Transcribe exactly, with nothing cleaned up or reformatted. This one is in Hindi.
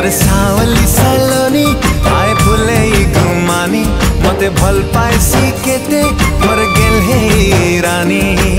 मोर सावली सलोनी आए फुले गुमानी मते भल पाए सी केते मोर गेल हे रानी।